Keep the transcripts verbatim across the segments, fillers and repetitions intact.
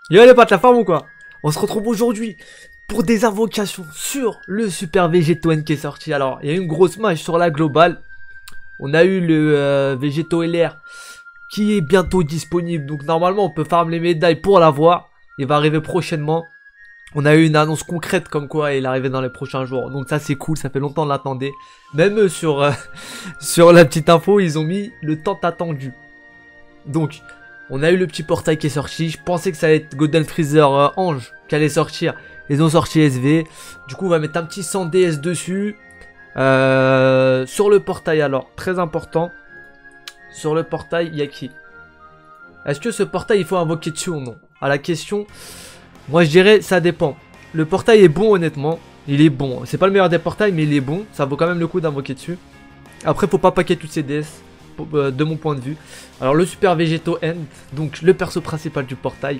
Yo les potes, la forme ou quoi? On se retrouve aujourd'hui pour des invocations sur le Super Végéto N qui est sorti. Alors, il y a eu une grosse match sur la globale. On a eu le euh, Végéto L R qui est bientôt disponible. Donc normalement, on peut farm les médailles pour l'avoir. Il va arriver prochainement. On a eu une annonce concrète comme quoi il arrivait dans les prochains jours. Donc ça c'est cool, ça fait longtemps de l'attendre. Même eux sur, euh, sur la petite info, ils ont mis le temps attendu. Donc... on a eu le petit portail qui est sorti. Je pensais que ça allait être Golden Freezer euh, Ange qui allait sortir. Ils ont sorti S V. Du coup, on va mettre un petit cent D S dessus. Euh, sur le portail, alors, très important. Sur le portail, il y a qui? Est-ce que ce portail, il faut invoquer dessus ou non? À la question, moi je dirais, ça dépend. Le portail est bon, honnêtement. Il est bon. C'est pas le meilleur des portails, mais il est bon. Ça vaut quand même le coup d'invoquer dessus. Après, faut pas paquer toutes ces D S. De mon point de vue. Alors le Super Végéto End, donc le perso principal du portail.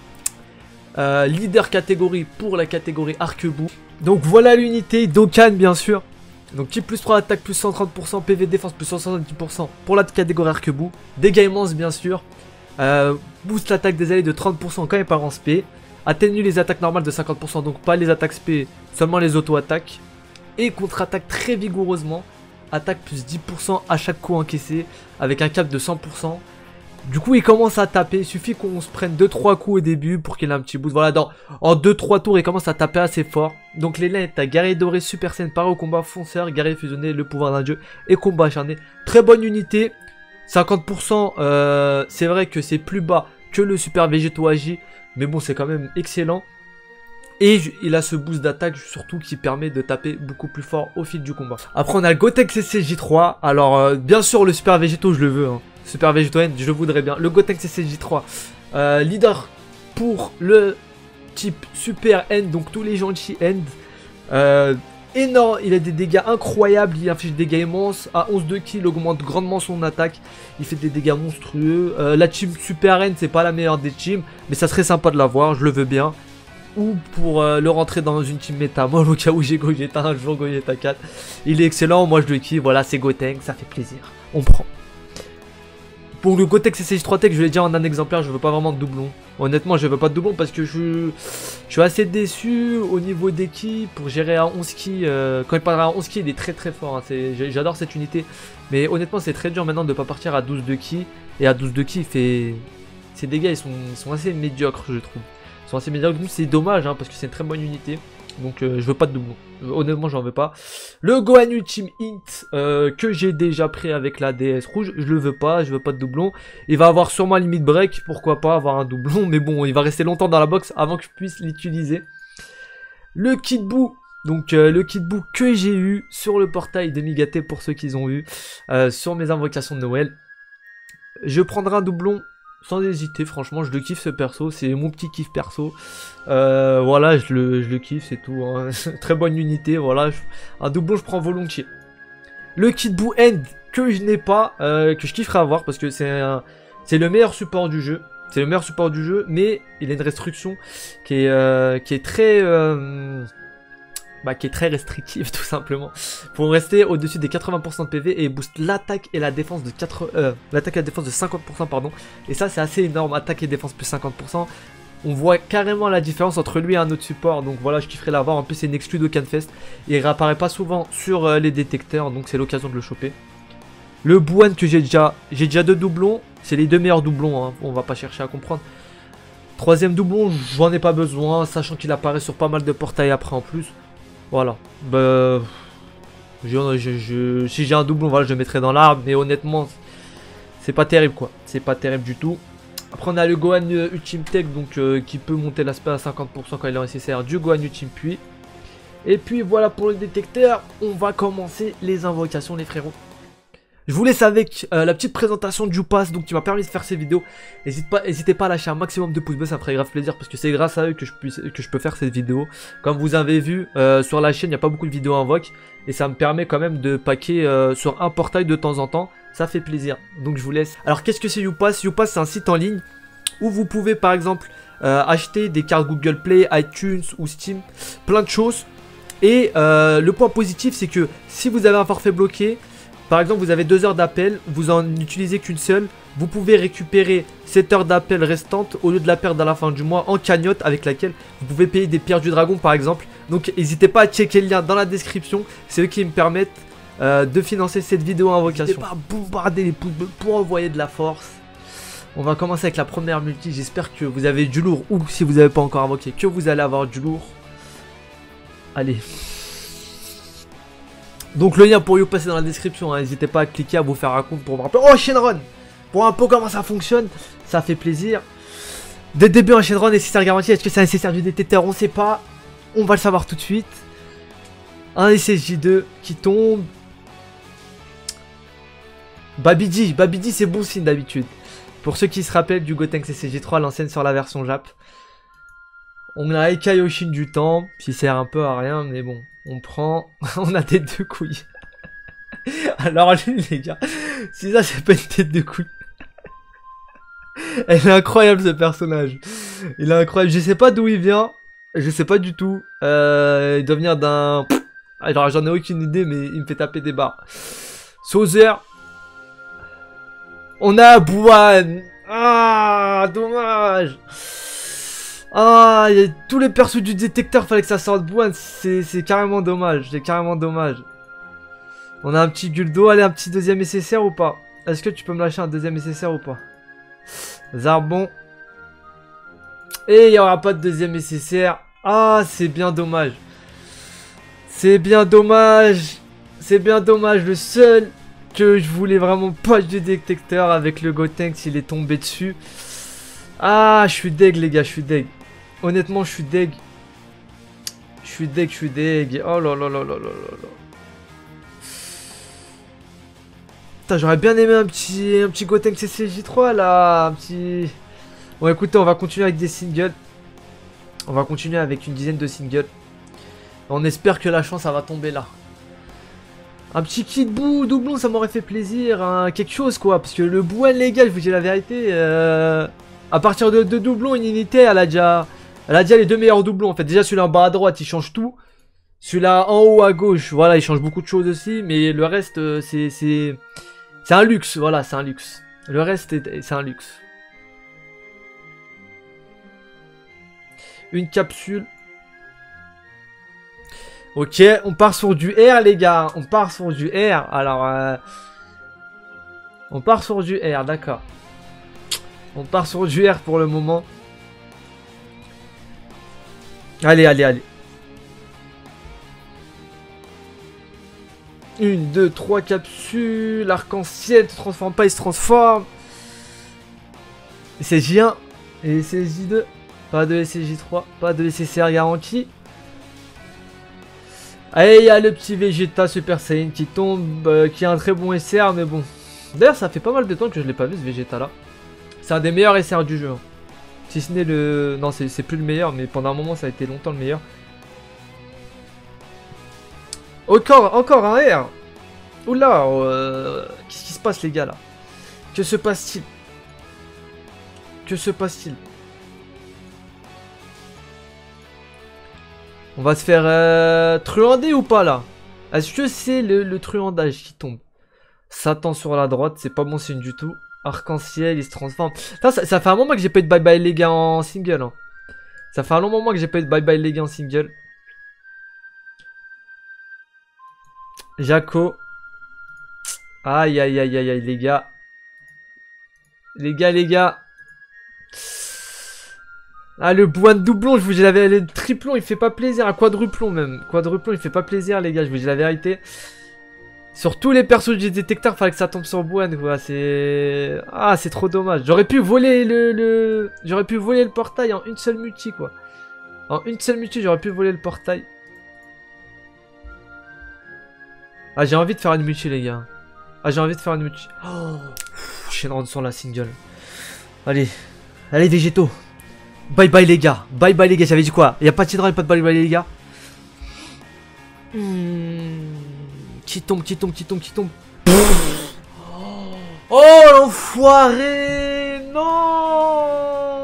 Euh, leader catégorie pour la catégorie Arquebou. Donc voilà l'unité, Dokkan bien sûr. Donc qui plus trois attaque, plus cent trente pour cent, P V défense, plus cent soixante-dix pour cent pour la catégorie Arquebou. Dégâts immenses bien sûr. Euh, boost l'attaque des alliés de trente pour cent quand il part en spé. Atténue les attaques normales de cinquante pour cent, donc pas les attaques spé, seulement les auto-attaques. Et contre-attaque très vigoureusement. Attaque plus dix pour cent à chaque coup encaissé, avec un cap de cent pour cent. Du coup, il commence à taper. Il suffit qu'on se prenne deux trois coups au début pour qu'il ait un petit boost. Voilà, dans, en deux trois tours, il commence à taper assez fort. Donc, les lanes, t'as guerrier doré, super saiyan, paré au combat, fonceur, guerrier fusionné, le pouvoir d'un dieu et combat acharné. Très bonne unité. cinquante pour cent, euh, c'est vrai que c'est plus bas que le Super Végéto Agi. Mais bon, c'est quand même excellent. Et il a ce boost d'attaque surtout qui permet de taper beaucoup plus fort au fil du combat. Après on a le Gotenks C C J trois. Alors euh, bien sûr le Super Végéto je le veux. Hein. Super Végéto N je le voudrais bien. Le Gotenks C C J trois. Euh, leader pour le type Super N. Donc tous les gentils End. Euh, énorme. Il a des dégâts incroyables. Il inflige des dégâts immenses. À onze de kill augmente grandement son attaque. Il fait des dégâts monstrueux. Euh, la team Super N c'est pas la meilleure des teams. Mais ça serait sympa de l'avoir. Je le veux bien. Ou pour euh, le rentrer dans une team méta. Moi au cas où j'ai Gogeta un jour, Gogeta quatre. Il est excellent, moi je le kiffe. Voilà, c'est Gotenks, ça fait plaisir. On prend. Pour le Gotenks C C J trois Tech, je l'ai dit en un exemplaire, je veux pas vraiment de doublon. Honnêtement, je veux pas de doublon parce que je, je suis assez déçu au niveau des ki. Pour gérer un onze ki, euh, quand il parlera à onze ki, il est très très fort. Hein. J'adore cette unité. Mais honnêtement, c'est très dur maintenant de pas partir à douze de ki. Et à douze de ki, il fait... ses dégâts ils sont, ils sont assez médiocres, je trouve. Assez médiocre, c'est dommage hein, parce que c'est une très bonne unité. Donc euh, je veux pas de doublon. Honnêtement j'en veux pas. Le Gohan Ultime Int euh, que j'ai déjà pris avec la D S rouge, je le veux pas, je veux pas de doublon. Il va avoir sûrement limite break, pourquoi pas avoir un doublon. Mais bon, il va rester longtemps dans la box avant que je puisse l'utiliser. Le Kid Buu. Donc euh, le Kid Buu que j'ai eu sur le portail de Migaté pour ceux qui ont eu. Euh, sur mes invocations de Noël. Je prendrai un doublon. Sans hésiter, franchement, je le kiffe ce perso, c'est mon petit kiff perso. Euh, voilà, je le, je le kiffe, c'est tout. Hein. Très bonne unité, voilà. Je, un doublon, je prends volontiers. Le Kid Buu End, que je n'ai pas, euh, que je kifferais avoir, parce que c'est c'est le meilleur support du jeu. C'est le meilleur support du jeu, mais il a une restriction qui est, euh, qui est très... Euh, Bah, qui est très restrictive tout simplement. Faut rester au-dessus des quatre-vingts pour cent de P V et booste l'attaque et la défense de quatre, euh, l'attaque et la défense de cinquante pour cent pardon. Et ça c'est assez énorme, attaque et défense plus cinquante pour cent. On voit carrément la différence entre lui et un autre support. Donc voilà, je kifferais l'avoir. En plus c'est une exclu de Canfest. Il réapparaît pas souvent sur euh, les détecteurs, donc c'est l'occasion de le choper. Le Bouan que j'ai déjà, j'ai déjà deux doublons. C'est les deux meilleurs doublons, hein. On va pas chercher à comprendre. Troisième doublon, j'en ai pas besoin, sachant qu'il apparaît sur pas mal de portails après en plus. Voilà, bah, je, je, je, si j'ai un doublon, voilà, je le mettrai dans l'arbre, mais honnêtement, c'est pas terrible quoi, c'est pas terrible du tout. Après on a le Gohan Ultime Tech, donc euh, qui peut monter l'aspect à cinquante pour cent quand il est nécessaire, du Gohan Ultime Puis. Et puis voilà pour le détecteur, on va commencer les invocations les frérots. Je vous laisse avec euh, la petite présentation du pass donc qui m'a permis de faire ces vidéos. N'hésitez pas, n'hésitez pas à lâcher un maximum de pouces bleus, ça me ferait grave plaisir parce que c'est grâce à eux que je, puisse, que je peux faire cette vidéo. Comme vous avez vu euh, sur la chaîne, il n'y a pas beaucoup de vidéos invoques et ça me permet quand même de paquer euh, sur un portail de temps en temps. Ça fait plaisir, donc je vous laisse. Alors qu'est-ce que c'est YouPass? YouPass c'est un site en ligne où vous pouvez par exemple euh, acheter des cartes Google Play, iTunes ou Steam, plein de choses. Et euh, le point positif c'est que si vous avez un forfait bloqué, par exemple, vous avez deux heures d'appel, vous en utilisez qu'une seule, vous pouvez récupérer cette heure d'appel restante au lieu de la perdre à la fin du mois en cagnotte avec laquelle vous pouvez payer des pierres du dragon par exemple. Donc n'hésitez pas à checker le lien dans la description, c'est eux qui me permettent euh, de financer cette vidéo invocation. N'hésitez pas à bombarder les pouces bleus pour envoyer de la force. On va commencer avec la première multi, j'espère que vous avez du lourd ou si vous n'avez pas encore invoqué que vous allez avoir du lourd. Allez. Donc le lien pour you passer dans la description, n'hésitez hein. pas à cliquer, à vous faire un compte pour me rappeler. Oh Shenron, pour un peu comment ça fonctionne, ça fait plaisir. Dès le début un Shenron nécessaire garanti, est-ce que c'est nécessaire du détecteur? On sait pas, on va le savoir tout de suite. Un S S J deux qui tombe. Babidi, Babidi c'est bon signe d'habitude. Pour ceux qui se rappellent du Gotenks S S J trois, l'ancienne sur la version Jap. On a Eka Yoshin du temps, qui sert un peu à rien, mais bon, on prend, on a des deux couilles. Alors lui, les gars, si ça c'est pas une tête de couille. Elle est incroyable ce personnage. Il est incroyable, je sais pas d'où il vient, je sais pas du tout. Euh, il doit venir d'un... Alors j'en ai aucune idée, mais il me fait taper des barres. Sauzer. On a Bouane. Ah, dommage. Ah, y a tous les persos du détecteur, fallait que ça sorte Bouane, c'est carrément dommage, c'est carrément dommage. On a un petit Guldo, allez un petit deuxième nécessaire ou pas? Est-ce que tu peux me lâcher un deuxième nécessaire ou pas? Zarbon. Et il n'y aura pas de deuxième nécessaire. Ah, c'est bien dommage. C'est bien dommage. C'est bien dommage, le seul que je voulais vraiment pas du détecteur avec le Gotenks, il est tombé dessus. Ah, je suis deg les gars, je suis deg. Honnêtement, je suis deg. Je suis deg, je suis deg. Oh là là là là là là. Putain, j'aurais bien aimé un petit, un petit Gotenks S S J trois là. Un petit... Bon, écoutez, on va continuer avec des singles. On va continuer avec une dizaine de singles. On espère que la chance, ça va tomber là. Un petit kit bout, doublon, ça m'aurait fait plaisir. Hein, quelque chose quoi. Parce que le Bouane, les gars, je vous dis la vérité. Euh... À partir de, de doublons, une unité, elle a déjà... Elle a déjà les deux meilleurs doublons en fait. Déjà celui-là en bas à droite, il change tout. Celui-là en haut à gauche, voilà, il change beaucoup de choses aussi. Mais le reste, euh, c'est... C'est un luxe, voilà, c'est un luxe. Le reste, c'est un luxe. Une capsule. Ok, on part sur du R les gars. On part sur du R. Alors... Euh... On part sur du R, d'accord. On part sur du R pour le moment. Allez, allez, allez. Une, deux, trois capsules. L'arc-en-ciel ne se transforme pas, il se transforme. S S J un et S S J deux. Pas de S S J trois, pas de S S R garanti. Allez, il y a le petit Vegeta Super Saiyan qui tombe, euh, qui a un très bon S R, mais bon. D'ailleurs, ça fait pas mal de temps que je l'ai pas vu ce Vegeta là. C'est un des meilleurs S R du jeu. Hein. Si ce n'est le... Non, c'est plus le meilleur, mais pendant un moment, ça a été longtemps le meilleur. Encore, encore un R. Oula, euh... qu'est-ce qui se passe, les gars, là? Que se passe-t-il? Que se passe-t-il? On va se faire euh... truander ou pas, là? Est-ce que c'est le, le truandage qui tombe? Satan sur la droite, c'est pas bon signe du tout. Arc-en-ciel, il se transforme. Ça, ça, ça fait un moment que j'ai pas eu de bye bye les gars en single. Hein. Ça fait un long moment que j'ai pas eu de bye bye les gars en single. Jaco. Aïe aïe aïe aïe aïe les gars. Les gars, les gars. Ah le Bouane doublon, je vous dis la vérité. Le triplon il fait pas plaisir. Un quadruplon même. Quadruplon il fait pas plaisir les gars, je vous dis la vérité. Sur tous les persos du détecteur, fallait que ça tombe sur Bouane, quoi. C'est... Ah, c'est trop dommage. J'aurais pu voler le... le... J'aurais pu voler le portail en une seule multi, quoi. En une seule multi, j'aurais pu voler le portail. Ah, j'ai envie de faire une multi, les gars. Ah, j'ai envie de faire une multi. Oh, Shenron sur la single. Allez. Allez, végétaux. Bye bye, les gars. Bye bye, les gars. J'avais dit quoi? Y'a pas de Shenron et pas de bye bye, les gars. Hmm... Qui tombe, qui tombe, qui tombe, qui tombe. Oh l'enfoiré. Non.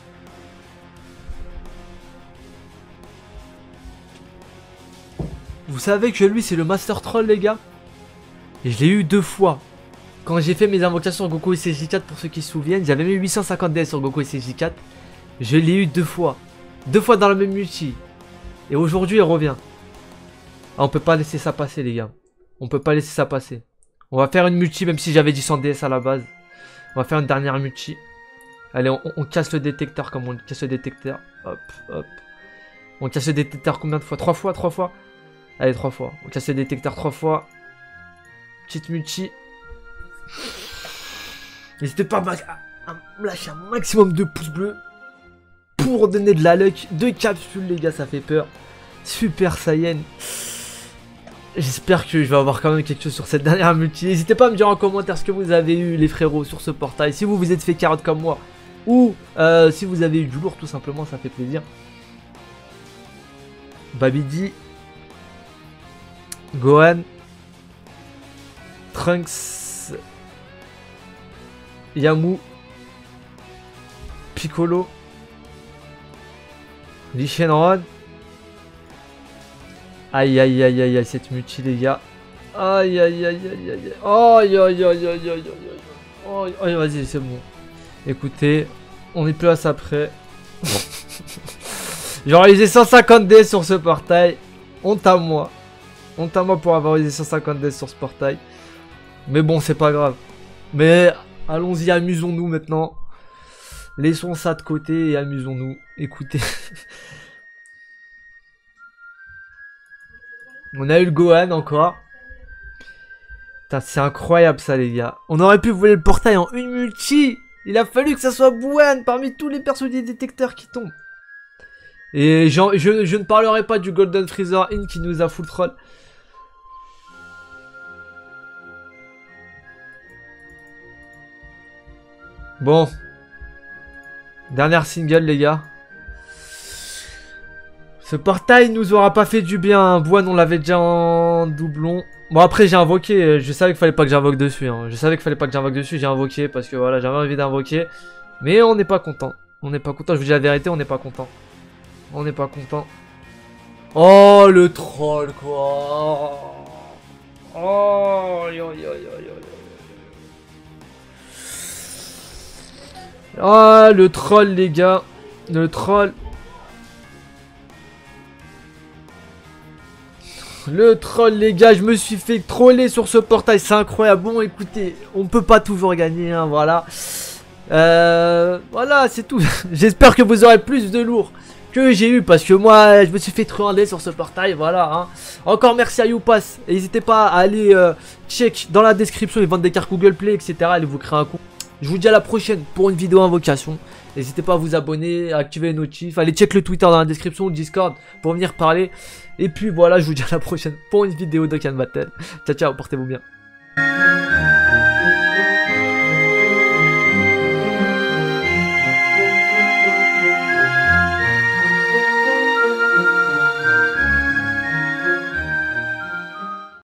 Vous savez que lui c'est le Master Troll les gars. Et je l'ai eu deux fois. Quand j'ai fait mes invocations sur Goku S S J quatre pour ceux qui se souviennent, j'avais mis huit cent cinquante D S sur Goku S S J quatre. Je l'ai eu deux fois. Deux fois dans la même multi. Et aujourd'hui il revient. Ah, on peut pas laisser ça passer les gars. On peut pas laisser ça passer. On va faire une multi même si j'avais dit cent D S à la base. On va faire une dernière multi. Allez on, on casse le détecteur comme on casse le détecteur. Hop hop. On casse le détecteur combien de fois? Trois fois, trois fois. Allez, trois fois. On casse le détecteur trois fois. Petite multi. N'hésitez pas à, à me lâcher un maximum de pouces bleus pour donner de la luck. Deux capsules, les gars, ça fait peur. Super Saiyan. J'espère que je vais avoir quand même quelque chose sur cette dernière multi. N'hésitez pas à me dire en commentaire ce que vous avez eu, les frérots, sur ce portail. Si vous vous êtes fait carotte comme moi. Ou euh, si vous avez eu du lourd, tout simplement, ça fait plaisir. Babidi, Gohan, Trunks, Yamu, Piccolo, Lee Shenron. Aïe aïe aïe aïe aïe cette multi les gars. Aïe aïe aïe aïe aïe aïe aïe aïe aïe aïe aïe aïe. Vas-y c'est bon. Écoutez, on est plus à ça près. J'ai réalisé cent cinquante D sur ce portail. Honte à moi. Honte à moi pour avoir réalisé cent cinquante D sur ce portail. Mais bon, c'est pas grave. Mais allons-y, amusons-nous maintenant. Laissons ça de côté et amusons-nous. Écoutez. On a eu le Gohan encore. Putain, c'est incroyable ça, les gars. On aurait pu voler le portail en une multi. Il a fallu que ça soit Bouane parmi tous les persos des détecteurs qui tombent. Et je, je, je ne parlerai pas du Golden Freezer In qui nous a full troll. Bon. Dernière single les gars. Ce portail nous aura pas fait du bien. Bouane on l'avait déjà en doublon. Bon après j'ai invoqué. Je savais qu'il fallait pas que j'invoque dessus. Hein. Je savais qu'il fallait pas que j'invoque dessus. J'ai invoqué parce que voilà j'avais envie d'invoquer. Mais on n'est pas content. On n'est pas content. Je vous dis la vérité on n'est pas content. On n'est pas content. Oh le troll quoi. Oh yo yo yo yo. Ah le troll les gars. Le troll. Le troll les gars, je me suis fait troller sur ce portail, c'est incroyable. Bon écoutez, on peut pas toujours gagner, hein, voilà. Euh, voilà, c'est tout. J'espère que vous aurez plus de lourd que j'ai eu parce que moi je me suis fait troller sur ce portail, voilà. Hein. Encore merci à Youpass. Et n'hésitez pas à aller euh, check dans la description, ils vendent des cartes Google Play, et cetera. Allez vous créer un compte. Je vous dis à la prochaine pour une vidéo invocation. N'hésitez pas à vous abonner, à activer les notifs. Allez check le Twitter dans la description, le Discord pour venir parler. Et puis voilà, je vous dis à la prochaine pour une vidéo de Can Battle. Ciao ciao, portez-vous bien.